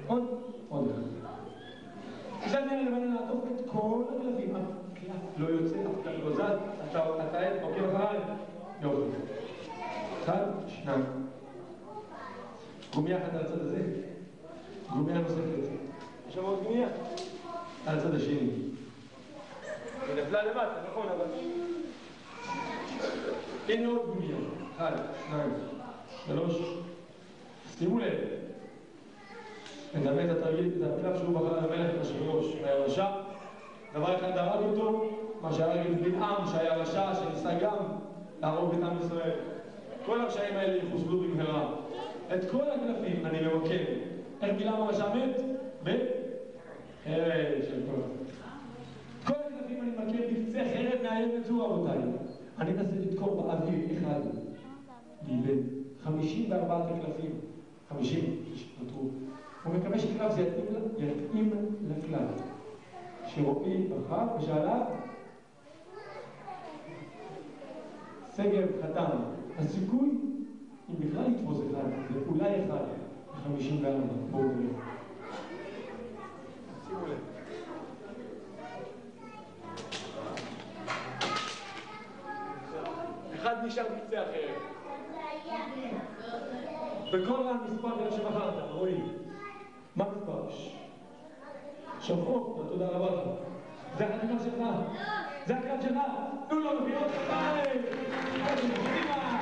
עוד אחד. עכשיו נראה לבנה לעטוף את כל הקלפים, הקלף לא יוצא, אף קלף לא זז, אתה עד, עוקב אחריי, יופי. אחד, שניים. גומיה אחת על הצד הזה, גומיה נוספת. יש שם עוד גומיה? על הצד השני. היא נפלה למטה, נכון, אבל... הנה עוד גומיה. אחד, שניים, שלוש. שימו לב. נדמה את התרגיל, את הקלף שהוא בחר למלך בשברוש, והירשע. דבר אחד הרג אותו, מה שהרג את בלעם, שהיה רשע, שניסה גם להרוג את עם ישראל. כל הרשעים האלה יחוסלו במהרה. את כל הקלפים אני ממקם. איך בלעם הרשע מת? בחרב של כל. כל הקלפים אני ממקם בקצה חרב מהיום לצור רבותיי. אני אנסה לדקור באוויר אחד. בלבד. 54 הקלפים. 50 נותרו. הוא מקווה שקלף זה יתאים לכלל. שרועי בחר ושאלה סגב חתם. הסיכוי אם בכלל יתפוס אחד, זה אולי אחד ב-54. בואו נראה. שימו לב. אחד נשאר בקצה החרב. בכל רעם מספר איך שבחרת, רואים. מה מספר? שבחור, תודה רבה לך. זה הקלף שלך. זה הקלף שלך. תנו לו מביאות חיים. קדימה.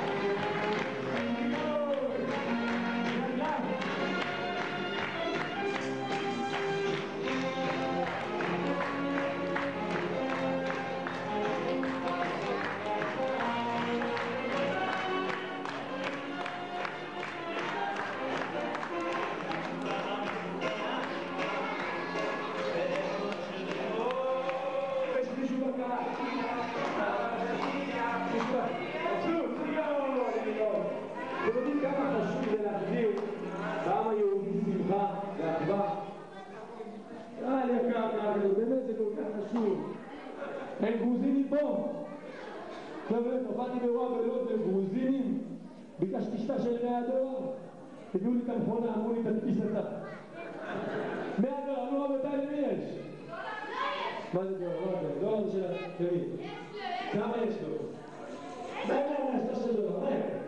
אתם יודעים כמה חשוב זה להחזיר בעם היהודי שמחה ואחווה? קהל יקר, באמת זה כל כך חשוב. הם גרוזינים פה. חבר'ה, הופעתי באירוע בלוד והם גרוזינים. ביקשתי שטר של 100 דולר. הביאו לי את המכונה, אמרו לי תדפיס אתה. 100 דולר, אמרו רבותיי למי יש? מה זה דולר? דולר של למי? כמה יש לו? 100 דולר,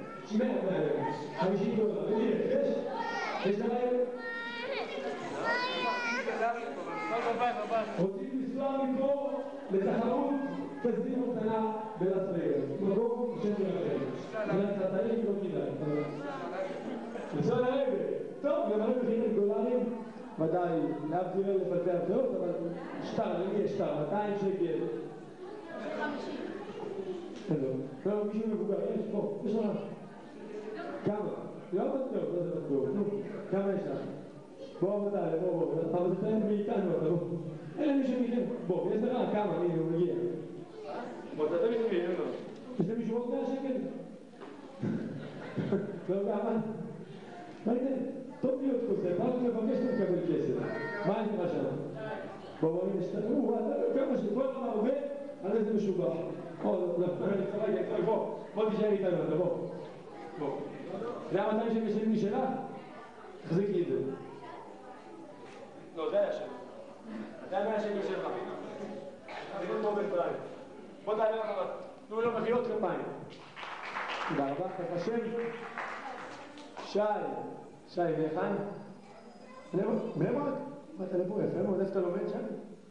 50 דולר, למי יש? יש לך אלה? רוצים לנסוע מפה לתחרות קזינו קטנה בלאס וגאס. מקום שם שלכם. זה קטנים לא כדאי. לנסוע לרגע. טוב, למלא מחירים דולרים. ודאי, להבדיל אלף אלפי הבדעות, אבל שטר, למי יש שטר? 200 שקל. 50. לא, מישהו מבוגר, יש פה, יש לך. כמה? לא בטוח, לא זה בטוח. כמה יש לך? בוא מתי, בוא, אבל זה תלם מאיתנו, אתה לא... אין למישהו מכם. בוא, יש לך כמה, הנה, הוא מגיע. בוא, אתה תמיד מבין, לא? יש למישהו עוד 100 שקל? לא, אבל... מה זה? טוב להיות כוסף, מה אתה מבקש לקבל כסף? מה יש לך שם? בוא, הנה, שתראו, כמה שכל דבר עובד, על איזה משובח. בוא תשאר איתנו, אתה בוא. בוא. זה ה-200 שקל שלי משלך? תחזיקי את זה. לא, זה היה שלי. זה ה-100 שקל שלך. אני לא מובן בעין. בוא תעלה לך אבל. תנו לו מחיאות כפיים. תודה רבה, ככה שם. שי ואחן. בני ברק? באת לפה יפה מאוד, איפה אתה לומד שם?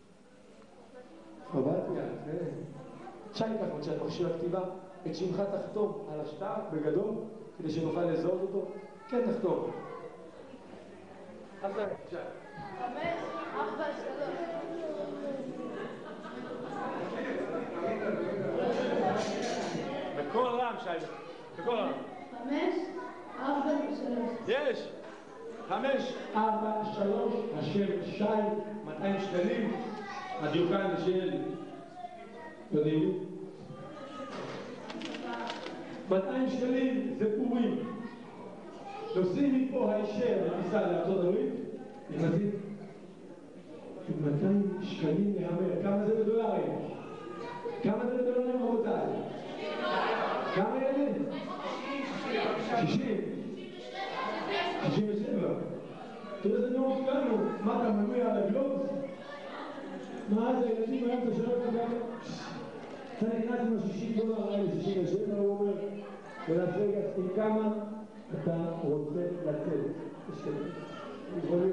חבטיה, כן. שי כך עוד שאת מכשיר הכתיבה, את שמך תחתום על השטר בגדול, כדי שנוכל לזהות אותו. כן, תחתום. אחרי, שי. 5, 4, 3. בכל רם, שי. בכל רם. 5, 4, 3. יש! 5, 4, 3, השם שי, 200 שקלים, הדיוקן של... יודעים? 200 שקלים זה פורים. נוסעים מפה הישר לטיסה לארצות הברית, נכנסים 200 שקלים להמר. כמה זה בדולרים? כמה זה בדולרים רבותיי? כמה ילד? 60. 67. תראה זה מאוד קל. מה אתה מנוי על הגלובוס? מה זה, ילדים היום אתה שואל אותם גם? אתה נכנס עם $60 האלה, 67, הוא אומר, ולאס וגאס, עם כמה אתה רוצה לצאת? יש כזה. יכולים,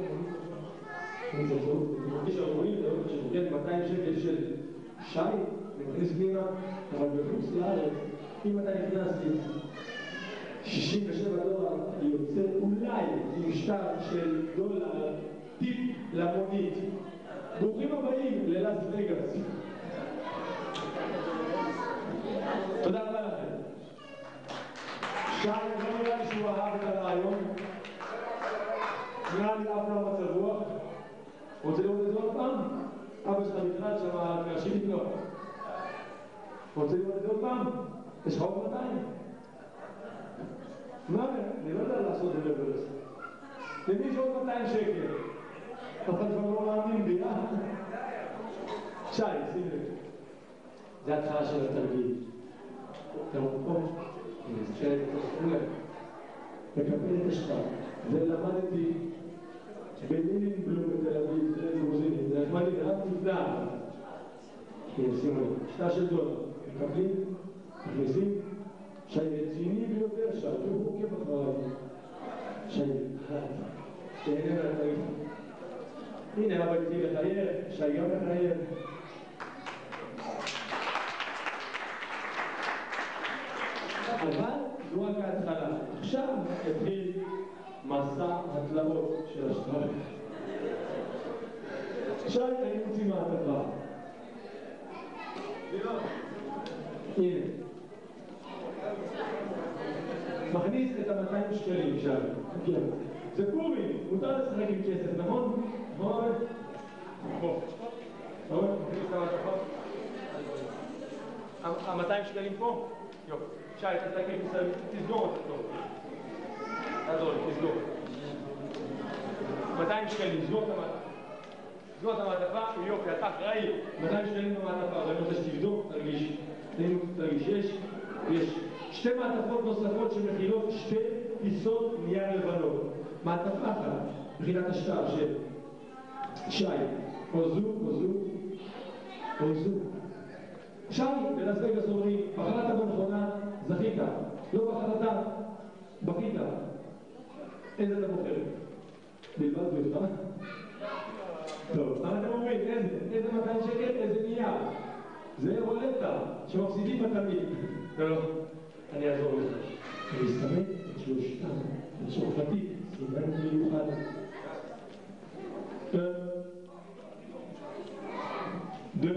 יש שאומרים, שמוגן 200 שקל של שי, נכנס פנימה, אבל בחוץ לארץ, אם אתה נכנס עם $67, יוצא אולי עם שטר של דולר טיפ למונית. ברוכים הבאים ללאס וגאס. תודה רבה לכם. שי, לא נראה לי שהוא אהב את הרעיון. נראה לי אף לא מצב רוח. רוצה לראות את זה עוד פעם? אבא שלך מתחד שם קרשים איתו. רוצה לראות את זה עוד פעם? יש לך עוד 200? מה? אני לא יודע לעשות את זה בלס. למי יש עוד 200 שקל? אתה כבר לא מאמין בי, אה? שי, שים לב. זה התחלה של התרגיל. אתה רואה פה? הנה, זה חלק את זה. מקבל את השטר. ולמדתי בלינבלום בתל אביב, זה גרוזיני, זה נחמדי, זה רק נפלא. הנה, שימו לב, שטר של דולר. מקבלים, מכניסים, שי רציני ביותר, שי, הוא עוקב אחריי. שי, תהנה מהתריף. הנה, אבא איתי לחייר, שי גם לחייר. אבל זו רק ההתחלה. עכשיו התחיל מסע התלאות של השטר. שי, אני מוציא מהטבע. הנה. מכניס את 200 שקלים שם. זה פורים, מותר לשחק עם כסף, נכון? נכון? פה. נכון? מכניס את המטבע. 200 שקלים פה? יופי. שי, תסגור אותה טוב. תעזור לי, תסגור. 200 שקלים, סגור את המטבע. סגור את המעטפה, יופי, אתה אחראי. 200 שקלים במעטפה, ואני רוצה שתבדוק, תרגיש, יש שתי מעטפות נוספות שמכילות שתי פיסות נייר לבנות. מעטפה אחת, מבחינת השטר של שי, או זו, או זו. שם בלאס וגאס אומרים, בחרת בנכונה, זכית, לא בחרת, בכית. איזה אתה בוחר? בלבד אותך? טוב, אבל אתם אומרים, איזה 200 שקל, איזה נייר. זה רולטה, שמפסידים בתמיד. לא, אני אעזור לך. אני אסתמק את שלושתם, בצרפתית, סימן מיוחד. 1, 2,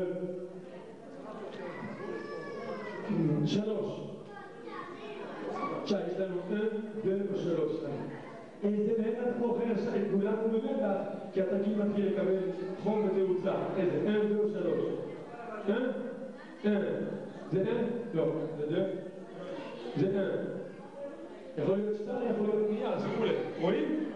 3. שי, יש לנו 1, 2 ו3. איזה מהם את בוחר, שי, כולנו במתח, כי התרגיל מתחיל לקבל חום ותאוצה. איזה? 1 ו3. זה 1? לא, זה 2. זה 1. יכול להיות שטר, יכול להיות נייר, שימו לב. רואים?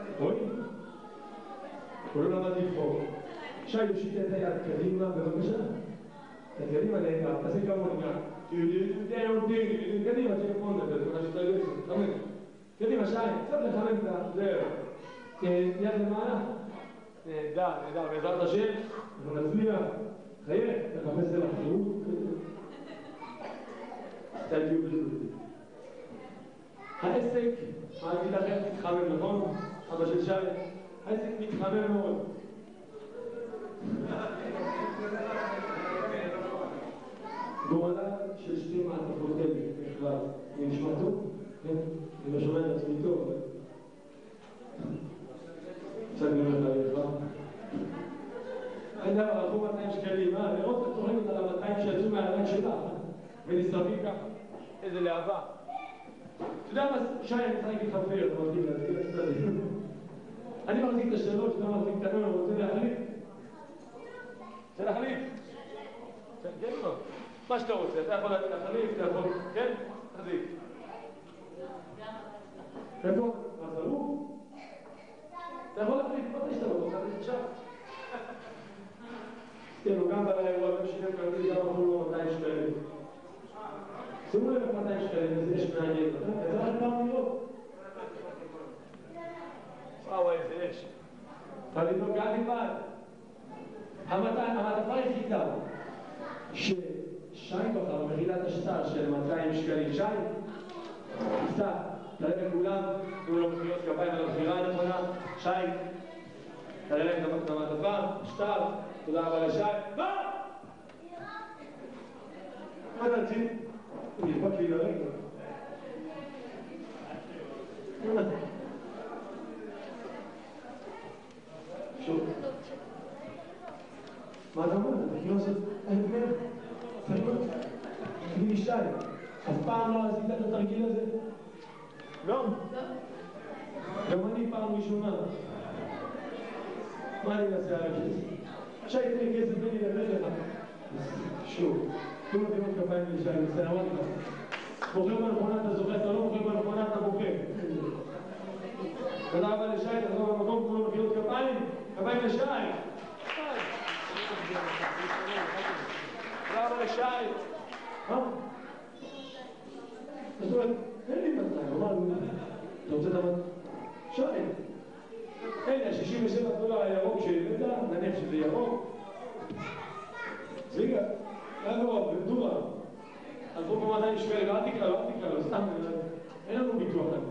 הוא לא למד לבחור. שי, יושיט את היד קדימה, בבקשה. קדימה נהדר, תעשה כמוני גם. קדימה, טלפון נדבר, זה מה שאתה יודע, חמד. קדימה, שי, קצת לחמד את זה. יד למעלה. נהדר, בעזרת השם, אנחנו נצליח. חייב, תחפש אל החירות. תגיעו בזה. העסק, מה אגיד לכם? מתחמם, נכון? אבא של שי, העסק מתחמם מאוד. גורלה של שתי מעטפות אלה, בכלל. אני נשמע טוב? כן? אני לא שומע את עצמי טוב. קצת נראה לך. אין דבר, הלכו 200 שקלים, לראות את התורמת על ה-200 שיצאו מהעלק שלך, ונשרפים ככה. איזה להבה. אתה יודע מה, שי, אני צריך להגיד לך פייר, אתה מרגיש להזכיר את זה. אני מחזיק את השאלות, אתה מחזיק את הנון, רוצה להחליף? רוצה להחליף? כן, לא. מה שאתה רוצה, אתה יכול להחליף, אתה יכול, כן? תחזיק. איפה? מה זרוק? אתה יכול להחליף, מה זה שאתה לא רוצה? תחליף עכשיו. כן, הוא גם בלילה, הוא אדם שילם כרטיס, גם אמרו לו 200 שקלים. שימו לב 200 שקלים, זה יש מעניין. יצא לך פעם לראות? וואו, איזה אש. אבל איתו גם לבד. המעטפה היחידה ששי בחר במחילת השטר של 200 שקלים. שי, תפתח, תראה לכולם, תנו לו מחיאות כפיים על הבחירה הנכונה. שי, תראה להם את המעטפה, שטר, תודה רבה לשי. מה? מה תרצי? הוא נדפק לי לרגע. שוב. מה אתה אומר? אתה כאילו עושה... תגידי שי, אף פעם לא עשית את התרגיל הזה? לא? גם אני פעם ראשונה. מה אני אעשה על הכסף? שי, תן לי כסף, תן לי לתת לך. שוב, תנו לו דיון כפיים לשי, בסדר, אמרתי לך. בוחר בנכונה אתה זוכה, אתה לא בוחר בנכונה אתה בוחר. תודה רבה לשי, תחזור במקום, תנו לו מחיאות כפיים, כפיים לשי. תודה רבה לשי. זאת אומרת, אין לי מתי, אתה רוצה לדעת? שי. הנה, $67 הירוק שהבאת, נניח שזה ירוק. זיגה, לא, בדורה. הלכו פה 200 שקלים, אל תקרא לו, סתם, אין לנו ביטוח לנו.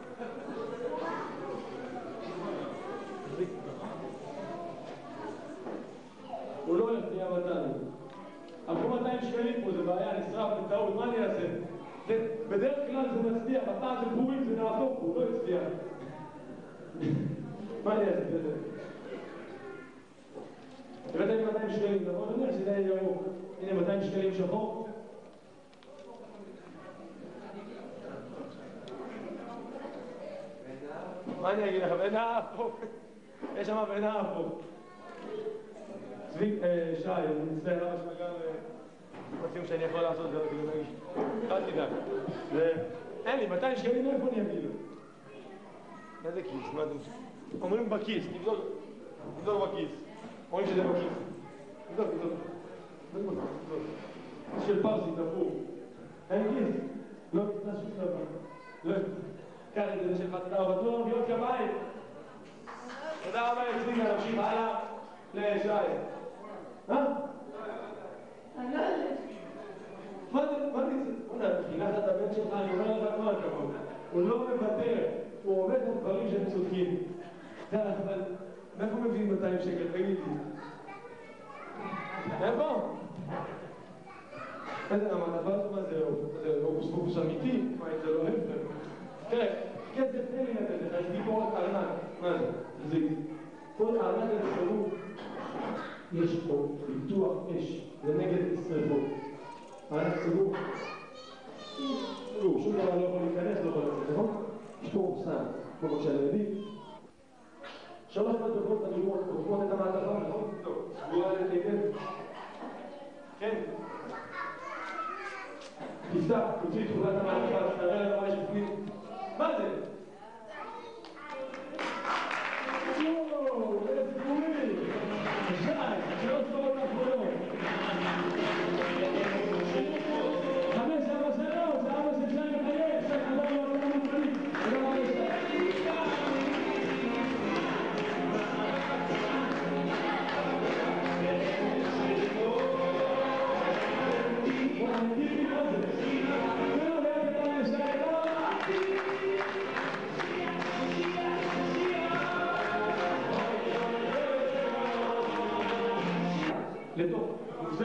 הוא לא הולך תהיה מתן. הלכו 200 שקלים פה, זה בעיה, נשרף, נטעות, מה אני אעשה? בדרך כלל זה מצליח, הפעם של פורים זה נעבור, הוא לא הצליח. מה אני אעשה בזה? הבאת לי 200 שקלים, נכון? אני יודע שזה יהיה ירוק. הנה 200 שקלים שחור. מה אני אגיד לך? בעינה פה. יש שם בעינה פה. צבי, שי, אני מצטער למה שמגם רוצים שאני יכול לעשות זה, כאילו נגיש. אל תדאג. אין לי, 200 שקלים איפה אני אגיד לו? איזה כיס? מה אתם... אומרים בכיס, תבדוק בכיס. אומרים שזה בכיס. תבדוק. כיס של פרסי, תפור. אין כיס. לא נכנס שום דבר. לא. קח את זה שלך, תודה רבה. תנו לנו מחיאות כפיים. תודה רבה לצביקה, נמשיך הלאה לשי. אני לא יודעת. מה זה? חינכת את הבן שלך, אני אומר לך כל הכבוד. הוא לא מוותר, הוא עובד על דברים שהם צודקים. אבל מאיפה מביאים 200 שקל? תגיד לי. איפה? איזה המעטפה? מה זה? זה הוקוס פוקוס אמיתי? מה אם זה לא הפך? תראה, כסף תן לי לתת לך, יש לי פה רק ארנק. מה זה? כל ארנק הזה סגור. יש פה ביטוח אש, זה נגד שריפות. ארנק סגור. שום דבר לא יכול להיכנס, לא יכול לצאת, נכון? יש פה רופסן, פה בבקשה לידי. 3 מדרגות אדומות, עוברות את המעטפה, נכון? טוב, סגורה היטב. כן. תפתח, תוציא את תחולת המעטפה, תראה לנו מה יש בפנים. מה זה? יואו, איזה סגורי! שי, שלא סגורות האחרונות. 5, 4, 3, זה אבא של שי מחייך, שי חזר לו על המפנים. תודה רבה לשי. לתוך קופסה,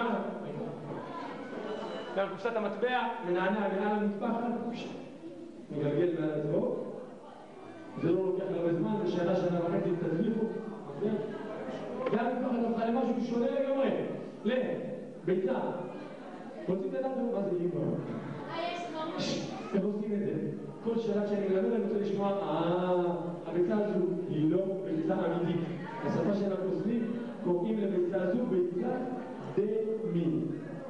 כאן קופסת המטבע, מנענע מעל המטפחת, מגלגל מעל עצמו, זה לא לוקח הרבה זמן, זה שנה וחצי תצליחו, גם המטפחת הפכה למשהו שונה לגמרי, לביצה, רוצים לדעת מה זה אימא? איך עושים את זה? כל שאלה שאני מלמד אני רוצה לשמוע, הביצה הזו היא לא ביצה אמיתית, השפה של הקוסמים קוראים לביצה הזו ביצה דמי.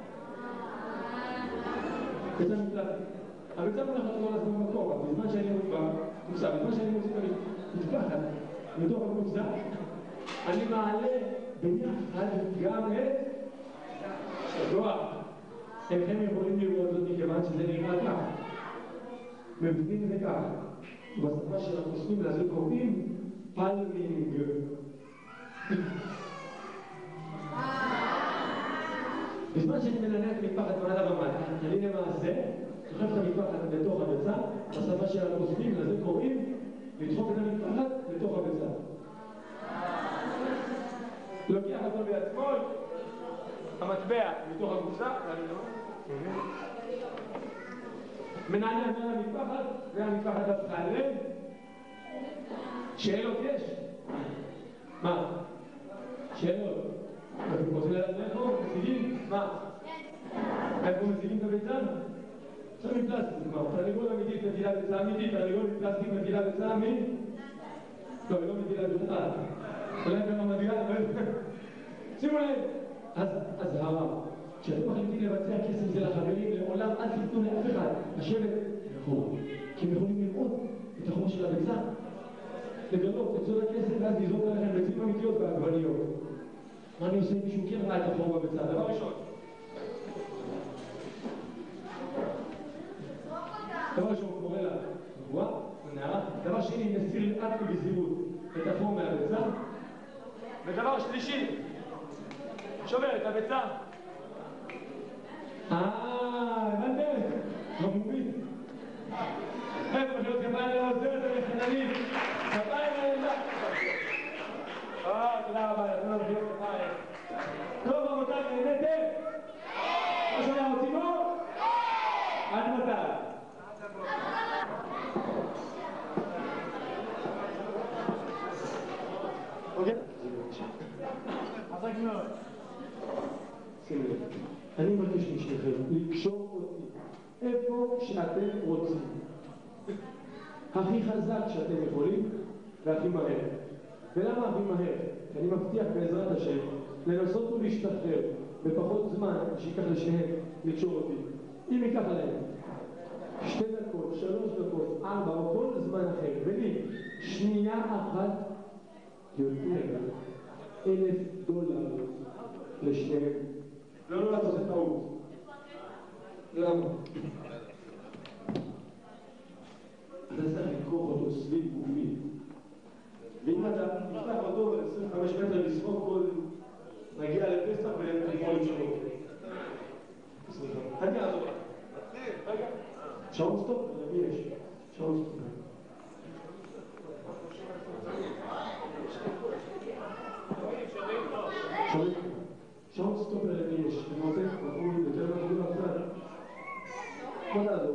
ביצה מפלט. הביצה מונחת כל הזמן במקום, אבל בזמן שאני מוצא, בזמן שאני מוצא מטפחת מתוך הקופסה, אני מעלה ביחד גם את הכוח. אינכם יכולים לראות זאת מכיוון שזה נראה כך. מבנים זה כך. בשפה של הקוסמים לזה קוראים פלמינג. בזמן שאני מנענע את המטפחת מעלה ומטה, אני למעשה סוחב את המטפחת לתוך הביצה, בשפה של הפוסקים, לזה קוראים לדחוק את המטפחת לתוך הביצה. לוקח אותו ביד שמאל, המטבע מתוך הקופסה, מנענע מעל המטפחת, והמטפחת הפכה לב. שאלות יש? מה? שאלות? אתם רוצים לדעת מאיפה? משיגים? מה? איפה משיגים את הביצה? עכשיו מפלסטיק, מה? תרנגול אמיתית מטילה ביצה אמיתית, תרנגול מפלסטיק מטילה ביצה לא, היא לא מטילה בכלל. אולי גם מביאה, שימו לב, אז הרב, כשאתם מחליטים לבצע קסם זה לחברים, לעולם אל תיתנו לאף אחד לשבת מאחורה, כי הם יכולים לראות את החום של הביצה, לגלות את סוד הקסם ואז לזרוק עליכם ביצים אמיתיות ועגבניות. מה אני עושה אם מישהו כן ראה את החום בביצה? דבר ראשון, הוא קורא לה גבוהה, נערה. דבר שני, נסיר לאט ובזהירות את החום מהביצה. ודבר שלישי, שובר את הביצה. הבנתם? חמורים. איפה מחיאות כפיים לעוזרת המחננית? כפיים לעמדה. תודה רבה, נתנו לנו מחיאות כפיים. טוב, רבותיי, נהנתם? מה שומע רוצים עוד? עד מתי? אוקיי? חזק מאוד. שימו לב, אני מבקש משניכם לקשור אותי איפה שאתם רוצים, הכי חזק שאתם יכולים והכי מהר. ולמה הכי מהר? כי אני מבטיח בעזרת השם לנסות ולהשתחרר בפחות זמן שיקח לשניהם לקשור אותי. אם ייקח להם 2 דקות, 3 דקות, 4 או כל זמן אחר, ולי שנייה אחת יותר $1,000 לשניהם. לא לעשות את טעות. למה? אתה צריך לקרוא אותו סביב גופי. ואם אתה תפתח אותו ב-25 מטר לסחוק כל... נגיע לפסח ולגמור עם שלו. אני אעזור לך. רגע. שעון סטופ? למי יש? שעון סטופ. שעון סטופ למי יש? אני רוצה לחום יותר מגדול אחר. בוא תעזור.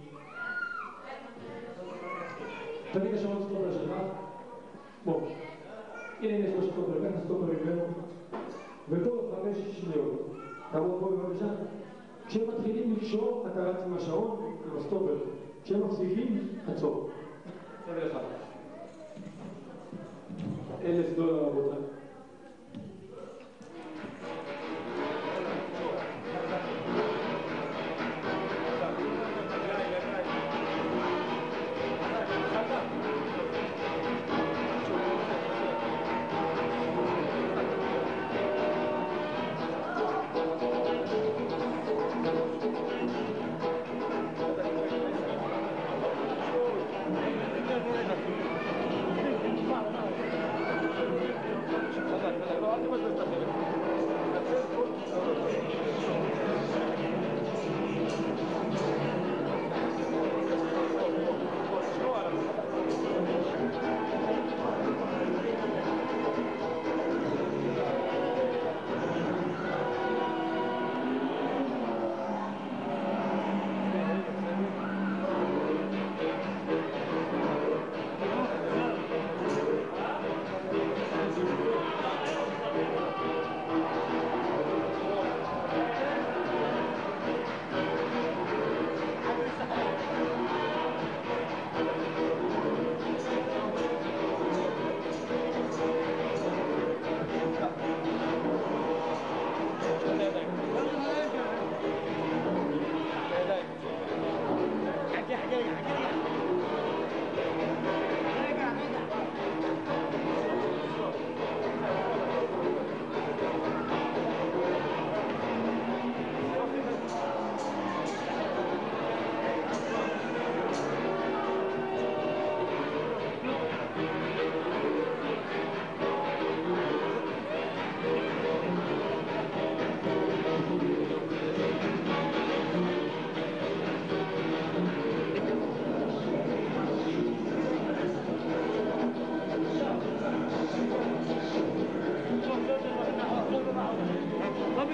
תביא את השעון סטופר שלך. בוא. הנה יש לו סטופר, לקח סטופר ממנו. וכל 5 שניות. תעמוד פה בבקשה. כשהם מתחילים לקשור, אתה רץ עם השעון, עם הסטופר. כשהם מפסיקים, עצור. תביא לך. $1,000 רבותיי.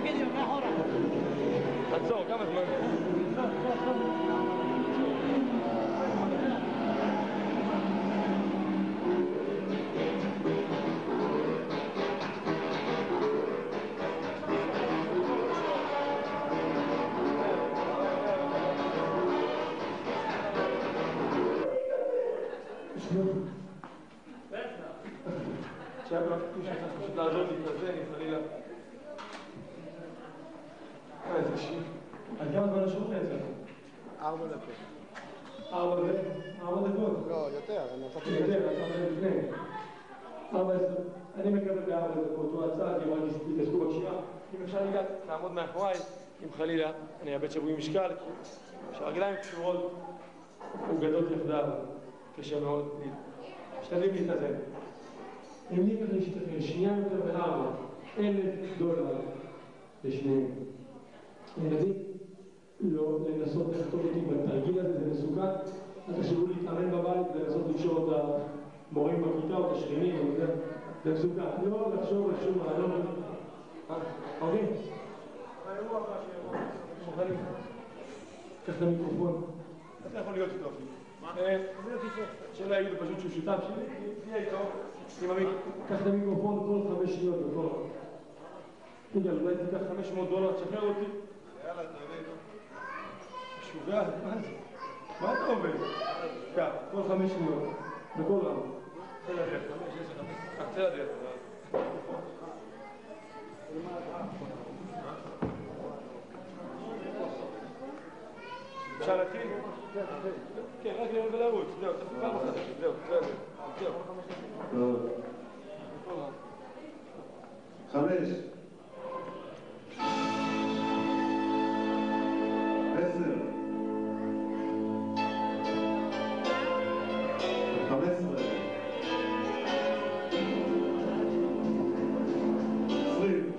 עצור, כמה זמן? עכשיו פשוט לעזור להתאזן, חלילה. איזה שיר. אז כמה זמן השירות יצא? 4 דקות. 4 דקות? לא, יותר, אני נתתי יותר, לפני. 14. אני מקבל ב4 דקות, הוא עצר, כי אמרתי שתתעסקו בקשירה. אם אפשר לעמוד מאחוריי, אם חלילה אני אאבד שבוי משקל, שהרגליים קשורות וגדות יחדיו, קשה מאוד. משתדלים להתאזן. אם ניקח להשתחרר, שנייה יותר ב4, $1,000 לשניהם. ילדים, לא לנסות לחתור אותי בתרגיל הזה, זה מסוכן. אז תחשבו להתאמן בבית ולנסות לקשור את המורים בכיתה או את השכנים, זה מסוכן. לא לחשוב על שום רעיון. אוקיי? האירוע הבא שיבוא, מוכנים. קח את המיקרופון. אתה יכול להיות איתו אפילו. מה? שלא יגידו פשוט שהוא שותף שלי, תהיה איתו. קח את המיקרופון כל 5 שניות בכל. יגאל, אולי תיקח $500, תשחרר אותי. יאללה, תעלה איתו. משוגע, מה זה? מה אתה עובד? כך, כל 5 שניות, בכל רם. צא לדרך, 5, 10, 5. צא לדרך. אפשר להתחיל? כן, רק לרוץ, זהו, תעשו פעם אחת, זהו, זהו. 5 10 15 20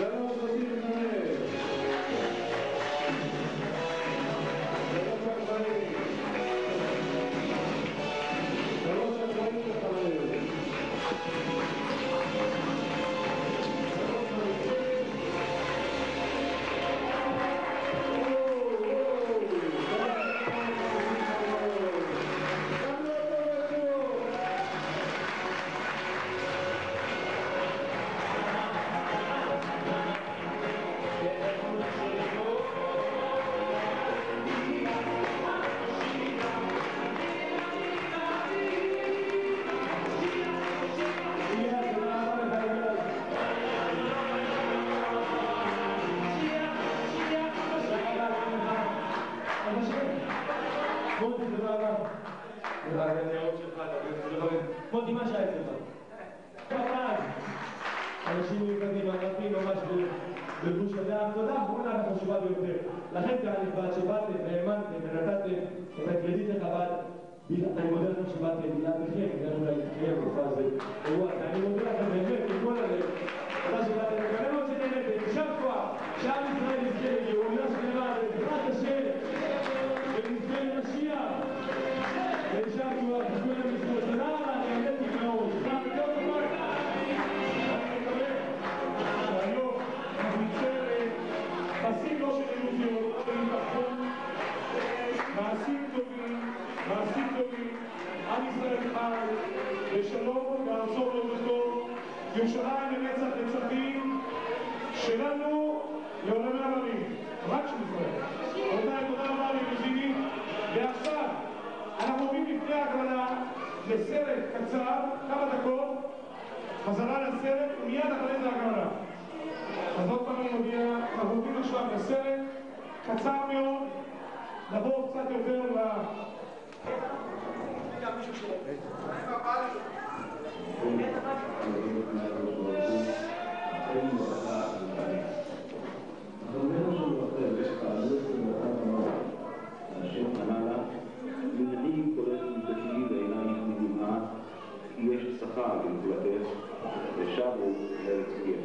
מוטי, מה שהיה אצלך? כפיים. אנשים מיוחדים, ענפים ממש בגוש הדעת. תודה, בואו נעלה חשובה ביותר. לכן כאן נכבד שבאתם והאמנתם ונתתם את הקרדיט לחב"ד. אני מודה לכם שבאתם בלעדיכם, גם אולי להתקיים בתקופה הזאת. אני מודה לכם באמת מכל הלב. תודה שבאתם וכאלה מאוד שנהנתם. יישר כוח, שעם ישראל יזכה לגאולה שלמה בעזרת השם ונזכה למשיח. ויישר כוח, תזכו להם לזכות. תודה רבה, אני נהניתי מאוד. תודה בכל דבר. אני מקווה שהיום אנחנו נצא לפסים לא של אילוזיות, של התאחדות, מעשים טובים, עם ישראל חי, בשלום בארצו ובמולדתו, ירושלים לנצח נצחים, שלנו לעולמי עולמים, רק של ישראל. רבותיי, תודה רבה לאילוזינים, ועכשיו אנחנו עוברים לפני ההגרלה לסרט קצר, כמה דקות, חזרה לסרט ומיד אחרי זה ההגרלה. אז עוד פעם אני מודיע, אנחנו עוברים עכשיו לסרט קצר מאוד, נבוא קצת יותר ל... יש שכר בנקודתך ושבו לארץ גאה.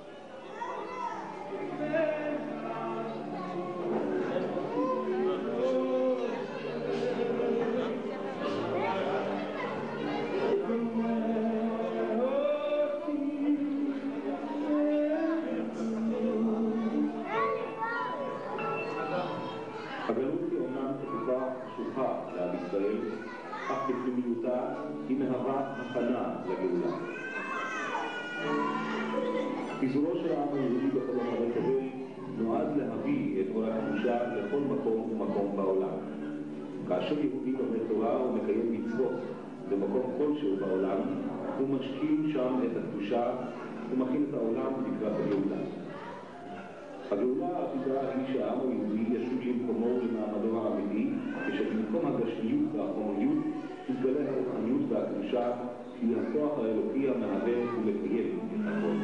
הגלות היא אומנם תקופה חשוכה לעם ישראל, אך בפנימיותה היא מהווה הכנה לגאולה. פיזורו של העם היהודי בכל רחבי תבל נועד להביא את אור הקדושה לכל מקום ומקום בעולם. כאשר יהודי לומד תורה ומקיים מצוות במקום כלשהו בעולם, הוא משכים שם את הקדושה ומכין את העולם לקראת הגאולה. הגאולה העתידה היא שהעם היהודי ישוב למקומו ולמעמדו האמיתי, כשבמקום הגשמיות והחומריות תתגלה הרוחניות והקדושה, היא הכוח האלוקי המהווה ומקיים את הכל.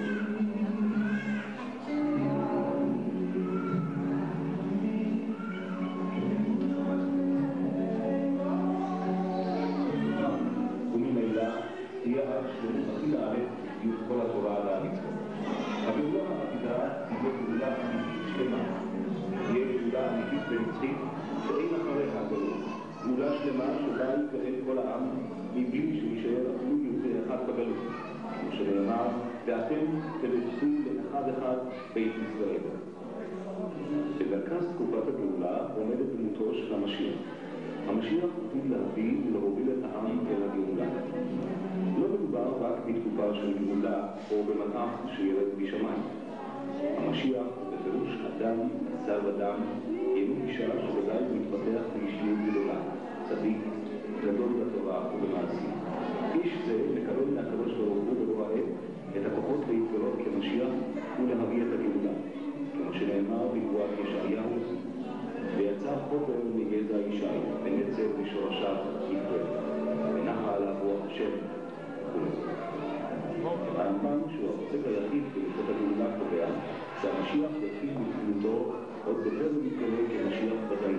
וממילא תהיה עד שמתחיל הארץ יהיו כל התורה והמצוות. הגאולה העתידה תהיה גאולה אמיתית שלמה. תהיה גאולה אמיתית ונצחית שאין אחריה הגלות. גאולה שלמה שבה יקרב כל העם מבלי שישאר אפילו יהודי אחד בגלות. כמו שנאמר, ואתם תלכו לאחד אחד בית ישראל. במרכז תקופת הגאולה עומדת דמותו של המשיח. המשיח עתיד להביא ולהוביל את העם אל הגאולה. לא מדובר רק בתקופה של גאולה או במלאך שירד משמיים. המשיח הוא בפירוש אדם, צלב אדם, ינו אישה שגדל ומתפתח באישיות גדולה, צדיק, גדול בתורה ובמעשים. איש זה מקבל מהקדוש ברוך הוא בבוא העת את הכוחות להתגלות כמשיח ולהביא את הגאולה. כמו שנאמר בנבואת ישעיהו, ויצא חוטר מגזע ישי, ונצר בשורשיו יפרד, ונחה עליו רוח השם. הרמב"ם, שהוא הפוסק היחיד בהלכות הגאולה, קובע שהמשיח יתחיל בדמותו עוד בטרם מתגלה כמשיח ודאי.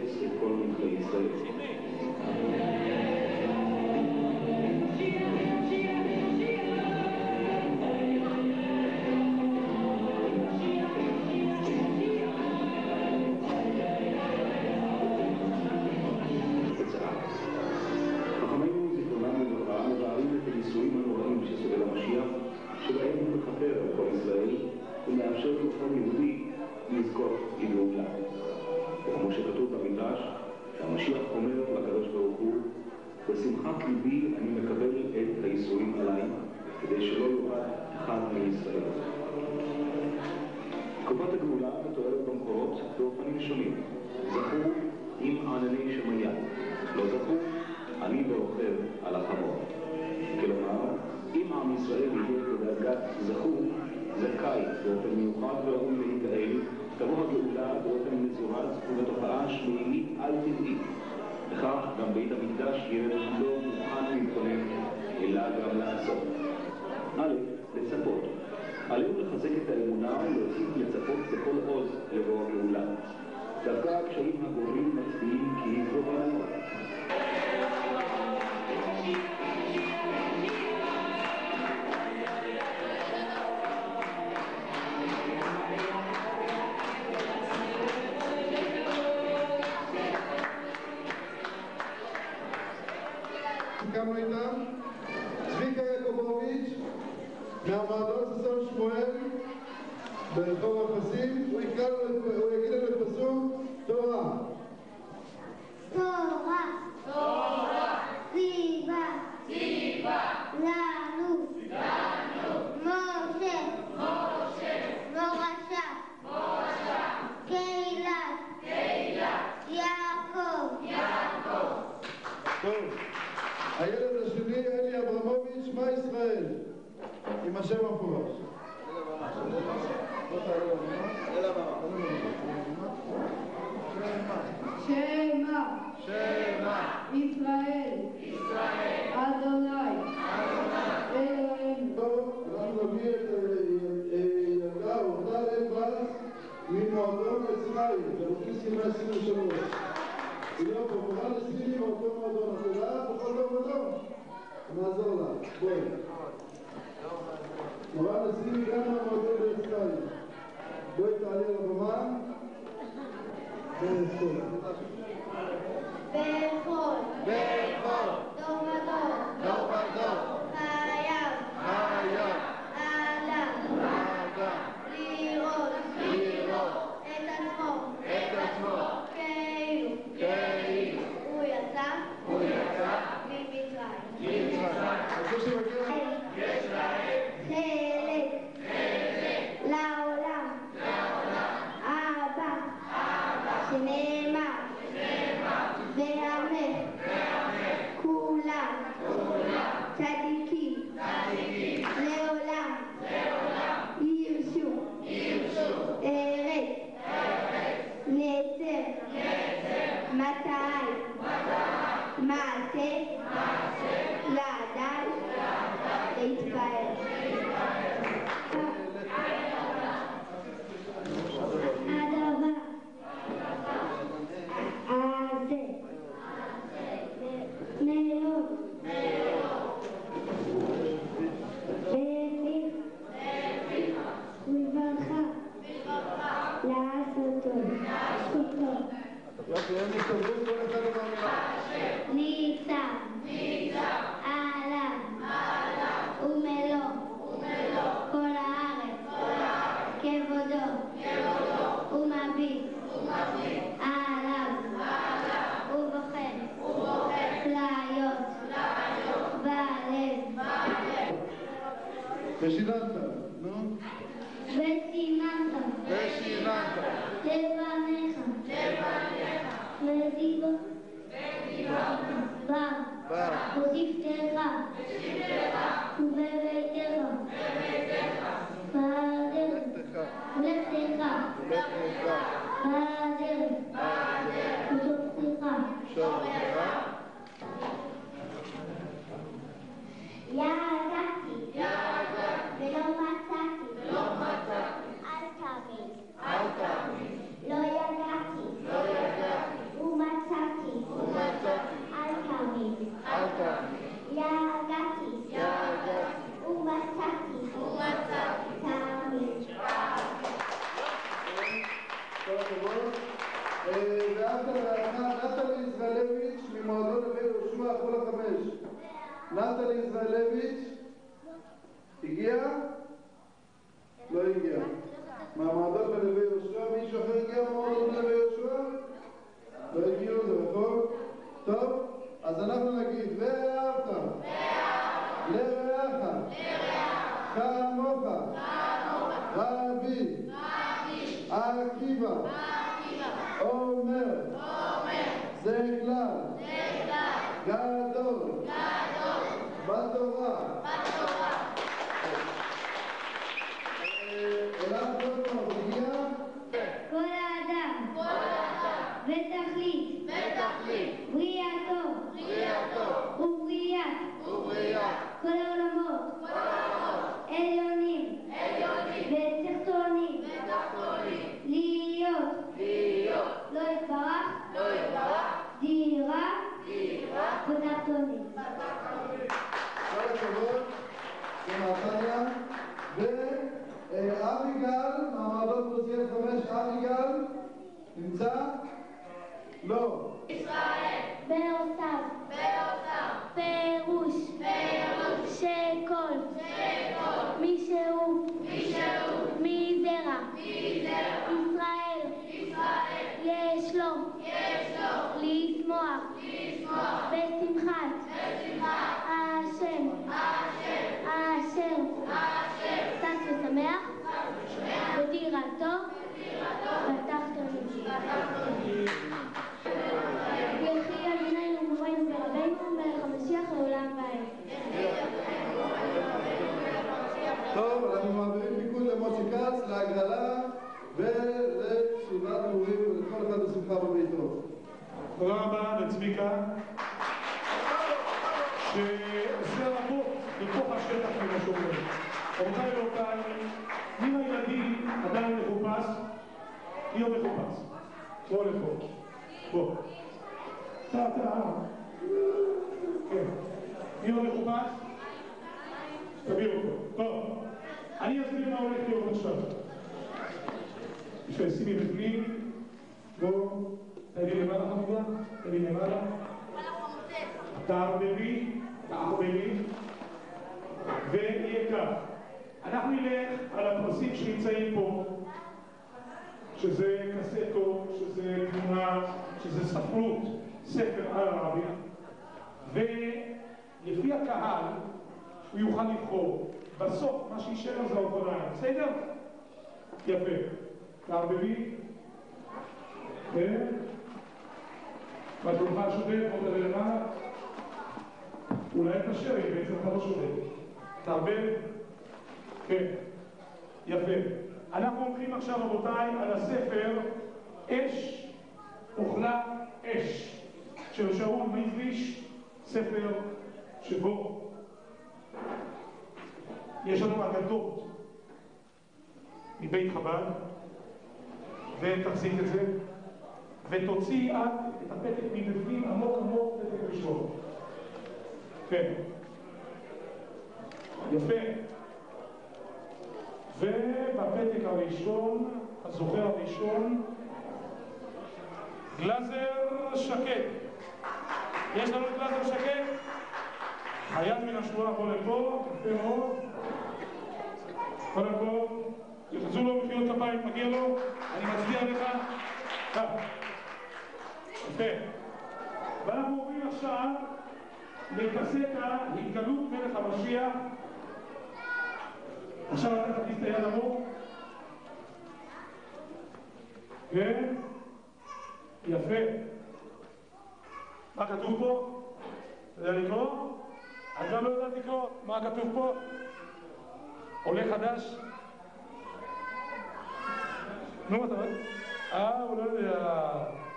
לחלץ את כל מלכי ישראל. חכמינו זיכרונם לברכה מבארים את הניסויים הנוראים שסובל המשיח, שבהם הוא מכפר על כל ישראל ומאפשר לכל יהודי לזכות לגאולה. וכמו שכתוב במדרש, שהמשיח אומר לקדוש ברוך הוא, בשמחת ליבי אני מקבל את הייסורים עליי, כדי שלא יאבד אחד מישראל. תקופת הגאולה מתוארת במקורות באופנים שונים. זכו עם ענני שמיה, לא זכו אני ואוכב על החמור. כלומר, אם עם ישראל יהיה בדרגת זכו, זכאי באופן מיוחד וראוי להיגאל, תבוא הגאולה באופן מזורז ובתופעה שמינית על טבעית. לכך גם בית המקדש יהיה לא מוכן להתכונן, אלא גם לעשות. א', לצפות. עלינו לחזק את האמונה ולהוסיף לצפות בכל עוז לבוא הגאולה. דווקא הקשיים הגורמים מצביעים כי היא קרובה מאוד. סיכמנו איתם, צביקה יעקובוביץ' מהמועדון ששון שמואל ברחוב הפסים, הוא יגיד לנו את פסוק תורה. תורה, תורה, ציווה, ציווה, לנו, לנו, משה, משה, מורשה, מורשה, קהילת, קהילת, יעקב, יעקב. טוב, הילד השני, אלי אברמוביץ', מה ישראל? עם השם המפורש. שמה, שמה, ישראל, ישראל, אדוני, אלוהינו. טוב, אנחנו נביא את ילדה אורטל אלבז ממועדון מצרים, ברוכיסי 123. היא לא פה, מורה לסביבי באותו מועדון, את יודעת? בכל מועדון. נעזור לה, בואי. מורה לסביבי גם מהמועדון בישראל. בואי תעלי על הבמה. בכל. בכל, בכל. דור ודור, דור ודור. חייב, חייב. אדם, אדם. לראות, לראות. את עצמו, את עצמו. כאילו, כאילו. הוא יצא, ממצרים. מצרים. איפה שמגיע? יש להם חלק, לעולם, אבא, שנאמר, והמך, כולם, צדיקים, לעולם, ירשו, ארץ, נצר, מתי, מעשה, לעדל, להתפאר. הדבר הזה מאוד בברכה לעשותו זכותו יופי, הם מסתובבים כל אחד אמר מילה. ניצב עליו ומלוא כל הארץ כבודו ומביט עליו ובוחן כליות בלב ושיננת, נו? ושיננת ושיננת. לבניך ודיבו ושבתך ובביתך בדרך ולכתך בדרך ושופטך ידעתי ולא ואהבת לרעך, נטלי ישראלביץ' ממועדון נווה יהושע, כל 5. נטלי ישראלביץ' הגיע? לא הגיע. מהמועדון בנווה יהושע, מישהו אחר הגיע מהמועדון בנווה יהושע? לא הגיעו, זה נכון? טוב, אז אנחנו נגיד, ואהבת לרעך כמוך רבי עקיבא אומר זה כלל גדול בתורה. אליו כל הגיע כל האדם ותכלית בריאתו ובריאת כל העולמות עליונים ותחתונים להיות לא יתברך דירה בתחתונים. כל הכבוד, זה מהתניה. ואביגל, מהמועדון פרוסיאל 5, אביגל, נמצא? לא. ישראל באותיו פירוש שכל מישהו מזרע ישראל יש לו לשמוח בשמחת השם אשר שש ושמח בדירתו בתחתונים. יחי אדוננו ומורנו ורבנו מלך המשיח לעולם ועד. טוב, אנחנו מעבירים פיקוד למשה כץ, להגרלה ולסעודת נעורים ולכל אחד בשמחה בביתו. תודה רבה לצביקה, שעושה רבות בתוך השטח ממה שאומר. רבותיי ואורותיי, מי מהילדים עדיין מחופש? מי לא מחופש? בוא לפה. בוא. אתה. כן. מי לא מחופש? תביא אותו. טוב. אני אסביר מה הולך להיות עכשיו. יש שימי בפנים. בוא. תביא למעלה חמודה. תביא למעלה. תערבבי. ויהיה כך. אנחנו נלך על הפרסים שנמצאים פה, שזה קסטות, שזה תמונה, שזה ספרות, ספר על ערבי, ולפי הקהל הוא יוכל לבחור. בסוף מה שישאר זה האופניים, בסדר? יפה. תערבבי. מה שלומך שודד? בוא תביא למעלה. אולי אתה שרי, בעצם אתה לא שודד. תערבב. כן, יפה. אנחנו הולכים עכשיו רבותיי על הספר אש אוכלה אש של שאול מייזליש, ספר שבו יש לנו אגדות מבית חב"ד, ותחזיק את זה ותוציא את הפתק מבפנים עמוק פתק ראשון. כן, יפה. ובפתק הראשון, הזוכר הראשון, גלזר שקט. יש לנו את גלזר שקט? חייל מן השבועה, בוא לפה, יפה מאוד. קודם כל, יחזו לו מחיאות כפיים, מגיע לו, אני מצדיע לך. יפה. ואנחנו עוברים עכשיו לקסטה, התגלות מלך המשיח. עכשיו אתה תכניס את היד עמוק. כן? יפה. מה כתוב פה? אתה יודע לקרוא? אני גם לא יודעת לקרוא. מה כתוב פה? עולה חדש? נו, אתה רואה? הוא לא יודע.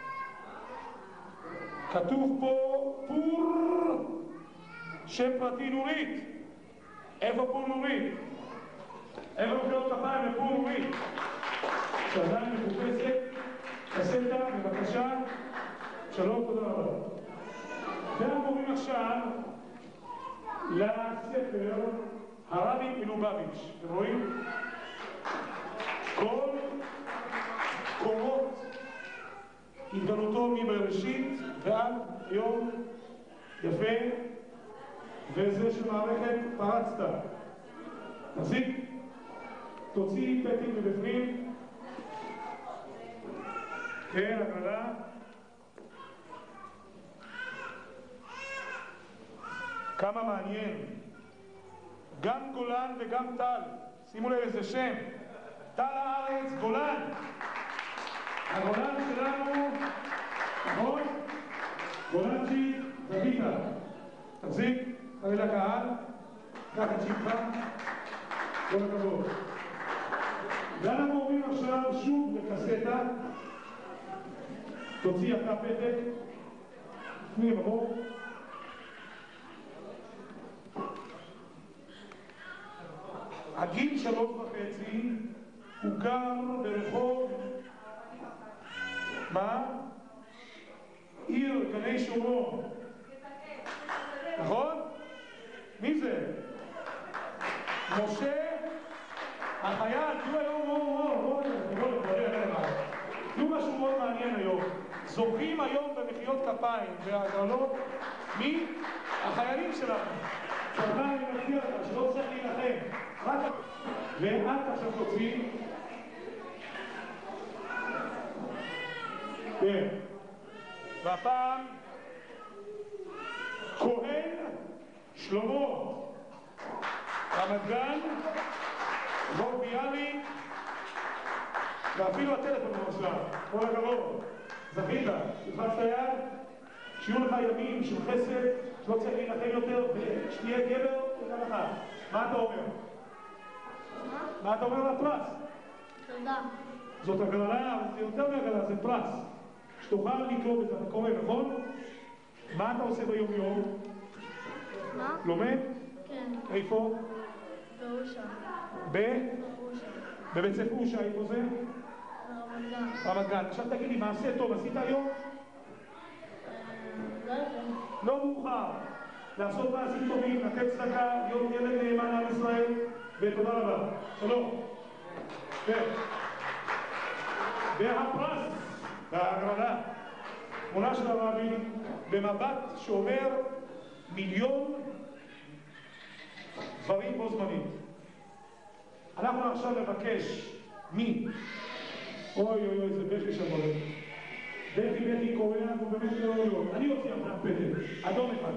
כתוב פה פור שם פרטי נורית. איפה פור נורית? איפה מחיאות כפיים לפור נורית? שעדיין מחופשת. קסטה, בבקשה. שלום, תודה רבה. ואנחנו עוברים עכשיו לספר הרבי מלובביץ'. אתם רואים? כל קומות התגלותו מבראשית ועד היום. יפה. וזה של מערכת פרצת. תחזיק. תוציא פתק מבפנים. כן, הגרלה. כמה מעניין. גם גולן וגם טל. שימו לב איזה שם. טל הארץ, גולן. הגולן שלנו, נכון? גולנצ'י, זכית. תחזיק, תראה לקהל. קח את שמך. כל הכבוד. ואנחנו עוברים עכשיו שוב לקסטה. תוציא אתה פתק. תפני בבור. הגיל 3.5 הוא גר ברחוב מה? עיר גני שומרון. נכון? מי זה? משה החייל. תהיו היום תהיו משהו מאוד מעניין היום. זוכים היום במחיאות כפיים והגרלות מי? החיילים שלנו. צרחה אני מבטיח לך שלא צריך להילחם. ואת עכשיו תוציא. כן. והפעם כהן שלמה רמת גן רוב ביאליק ואפילו הטלפון במשלח. כל הכבוד. זכית, תלחץ את היד, שיהיו לך ימים של חסד שלא צריך להילחם יותר ושתהיה גבר תודה לך. מה אתה אומר? מה אתה אומר לפרס? תודה. זאת הגרלה, אבל זה יותר מהגרלה, זה פרס. שתוכל לקרוא את המקום, נכון? מה אתה עושה ביום יום? מה? לומד? כן. איפה? באושה. באושה. בבית ספר אושה, איפה זה? ברמת גן. רמת גן. עכשיו תגיד לי, מעשה טוב עשית היום? לא יודע. לא מאוחר. לעשות מעשים טובים, לתת צדקה, להיות ילד נאמן לעם ישראל, ותודה רבה. שלום. והפרס וההגרלה, תמונה של הרבי במבט שאומר מיליון דברים בו זמנית. אנחנו עכשיו נבקש מי? אוי זה בכי שם הולך. בכי קורא לנו באמת לא. אני אוציא עכשיו פתק, אדום אחד.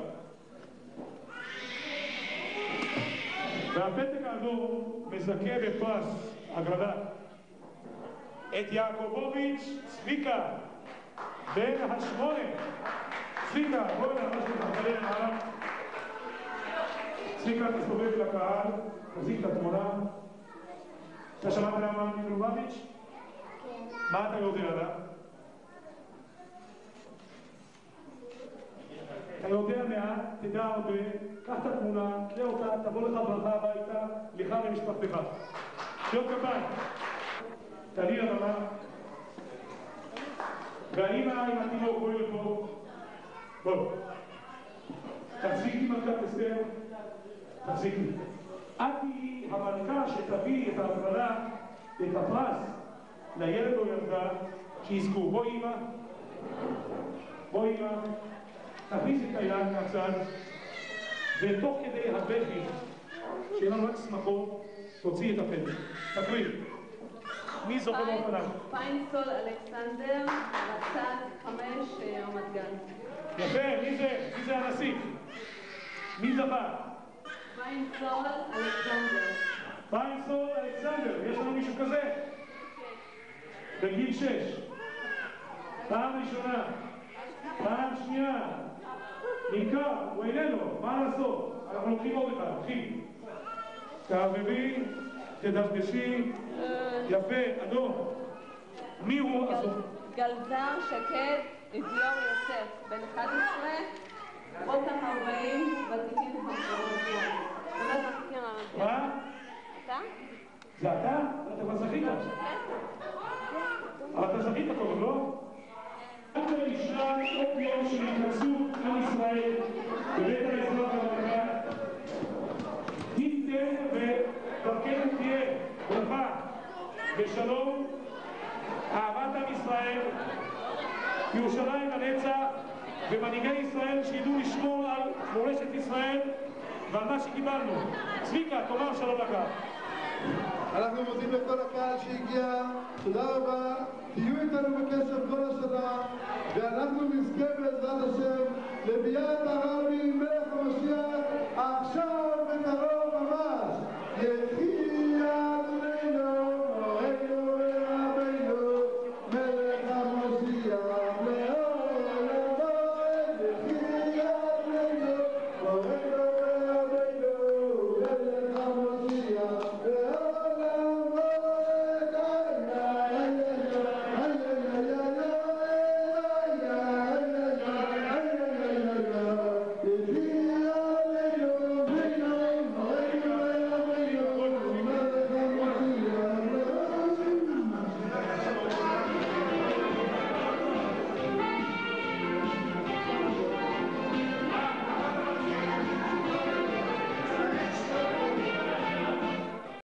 והפתק האדום מזכה בפרס הגרלה את יעקובוביץ' צביקה בן השמונה. צביקה, בואו נראה שלך, תעלה למעלה. צביקה, תסתובב לקהל, תזיק את התמונה. אתה שמעת למה מלובביץ'? כן. מה אתה יודע עליו? אתה יודע מעט, תדע הרבה, קח את התמונה, תראה אותה, תבוא לך ברכה הביתה, לך למשפחתך. שוק כפיים. תעלי לבמה. והאמא עם התינוק בואי לפה. בוא. תחזיקי מלכת אסתר. תחזיקי. את היא המלכה שתביא את ההגרלה, את הפרס, לילד או ילדה שיזכו. בואי אמא. בואי אמא. תכניס את היד מהצד, ותוך כדי הבכי, שיהיה לנו רק שמחות, תוציא את הפתק. תקריא. מי זוכה באופניו? פיינסול אלכסנדר, רצת 5 רמת גן. יפה, מי זה? מי זה הנשיא? מי זכה? פיינסול אלכסנדר. פיינסול אלכסנדר, יש לנו מישהו כזה? בגיל 6. פעם ראשונה. פעם שנייה. נמכר, הוא איננו, מה לעשות? אנחנו לוקחים עוד אחד, לוקחים. תערבבי, תדשדשי, יפה, אדום. מי הוא? גלזר שקד אביור יוסף, בן 11, רותם 40, ותיקים חמורים. מה? אתה? זה אתה? אתה כבר זכית. אבל אתה זכית קודם, לא? אנחנו נשאר עוד יום של התכנסות עם ישראל בבית האזרח המלכה. תיתן ודרכנו תהיה ברכה ושלום, אהבת עם ישראל, ירושלים לנצח, ומנהיגי ישראל שידעו לשמור על מורשת ישראל ועל מה שקיבלנו. צביקה, תאמר שלום לקהל. אנחנו מודים לכל הקהל שהגיע, תודה רבה, תהיו איתנו בקשר כל השנה, ואנחנו נזכה בעזרת השם לביאת הרבי מלך